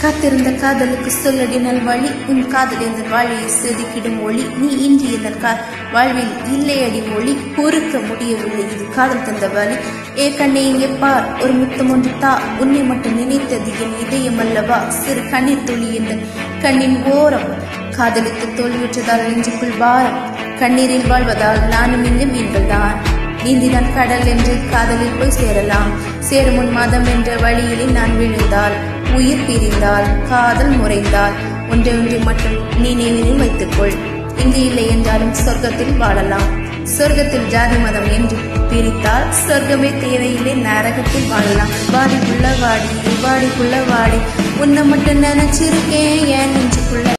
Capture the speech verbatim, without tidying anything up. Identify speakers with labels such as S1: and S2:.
S1: காத்திருந்த காதலுக்கு சொல்லடி நல்வழி, உன் காதல் இந்த வாழ்வையை செதுக்கிடும் ஒளி. நீ இன்றி இந்த வாழ்வில் இல்லையடி மொழி, பொறுக்க முடியவில்லை இது காதல் தந்த வழி. ஏ கண்ணே இங்கே பார், ஒரு முத்தம் ஒன்று தா, உன்னை மட்டும் நினைத்தது என் இதயம் அல்லவா. சிறு கண்ணீர் துளி இந்த கண்ணின் ஓரம், காதலித்து தோல்வியுற்றதால் நெஞ்சுக்குள் பாரம். கண்ணீரில் வாழ்வதால் நானும் இந்த மீன்கள் தான், நீந்தினான் கடல் என்று காதலில் போய் சேரலாம். சேரும் முன் மாதம் என்ற வழியிலே நான் விழுந்தால், உயிர் பிரிந்தால், காதல் முறைந்தால், ஒன்றை ஒன்றை மட்டும் நீ நினைவில் வைத்துக்கொள். இங்கு இல்லை என்றாலும் சொர்க்கத்தில் வாழலாம். சொர்க்கத்தில் ஜாதி மதம் என்று பிரித்தால், சொர்க்கமே தேவையில்லை, நரகத்தில் வாழலாம். வாடிக்குள்ள வாடி வாடிக்குள்ள வாடி, உன்னை மட்டும் நினைச்சிருக்கேன் என் நெஞ்சுக்குள்ள.